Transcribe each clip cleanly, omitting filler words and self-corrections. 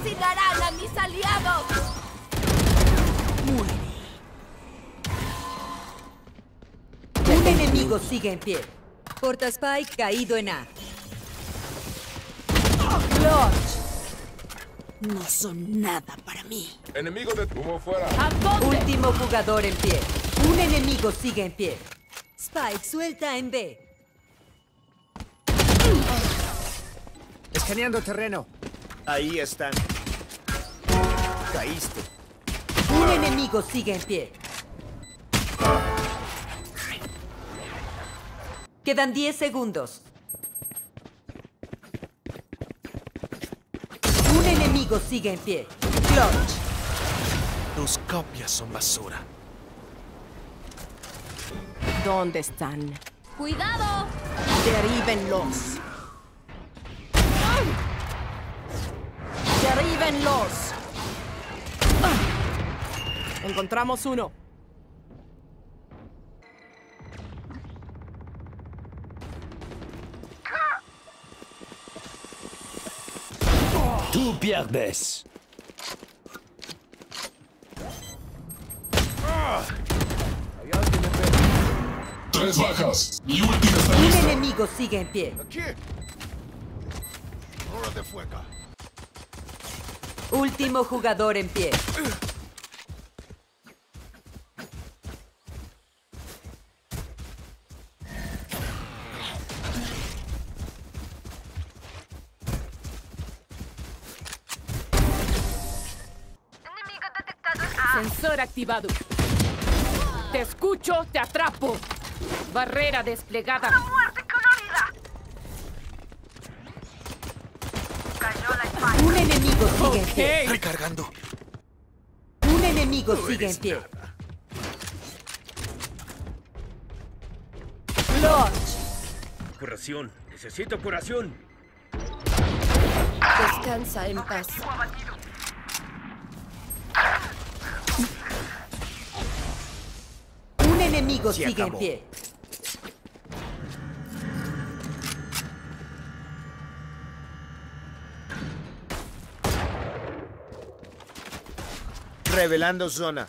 asesinarán a mis aliados! Muere. Un enemigo sigue en pie. Porta Spike caído en A. Clutch. No son nada para mí. Enemigo de humo fuera. ¿A dónde? Último jugador en pie. Un enemigo sigue en pie. Spike suelta en B. Escaneando terreno. Ahí están. Caíste. Un enemigo sigue en pie. Quedan 10 segundos. Un enemigo sigue en pie. Clutch. Tus copias son basura. ¿Dónde están? ¡Cuidado! Derríbenlos. ¡Derríbenlos! Encontramos uno. Tú pierdes. Tres bajas. Y última está Un lista. enemigo sigue en pie. Aquí. Hora de fuego. Último jugador en pie. Sensor activado. Te escucho, te atrapo. Barrera desplegada. ¡Muerte colorida! Un enemigo sigue en pie. Recargando. Un enemigo sigue en pie. Clutch. Curación. Necesito curación. Descansa en paz. Un enemigo Se sigue en acabó. pie. Revelando zona.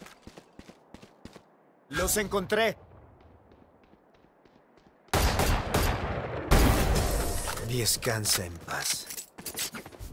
Los encontré. Descansa en paz.